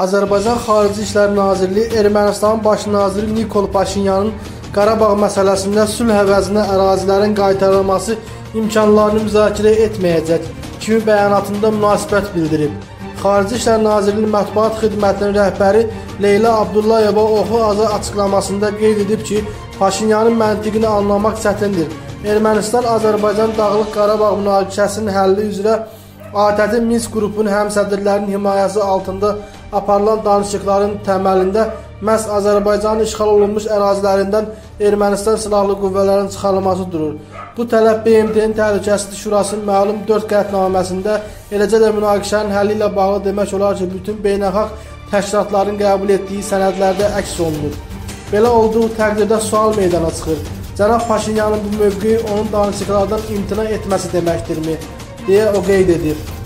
Azərbaycan Xarici İşlər Nazirliyi Ermənistanın baş naziri Nikol Paşinyanın Qarabağ məsələsində sülh əvəzinə ərazilərin qaytarılması imkanlarını müzakirə etməyəcək kimi bəyanatında münasibət bildirib. Xarici İşlər Nazirliyinin mətbuat xidmətinin rəhbəri Leyla Abdullayeva Oxu Azər açıqlamasında qeyd edib ki, Paşinyanın məntiqini anlamaq çətindir. Ermənistan Azərbaycan Dağlıq Qarabağ münaqişəsinin həlli üzrə ATƏT Minsk qrupunun həmsədrlərinin himayəsi altında aparılan danışıqların təməlində məhz Azərbaycanın işğal olunmuş ərazilərindən Ermənistan silahlı qüvvələrinin çıxarılması durur. Bu tələb BMT-nin Təhlükəsizlik Şurasının məlum 4 qətnaməsində, eləcə də münaqişənin həlli ilə bağlı demək olar ki, bütün beynəlxalq təşkilatların qəbul etdiyi sənədlərdə əks olunur. Belə olduğu təqdirdə sual meydana çıxır. Cənab Paşinyanın bu mövqeyi onun danışıqlardan imtina etməsi deməkdirmi? Deyə o qeyd edir.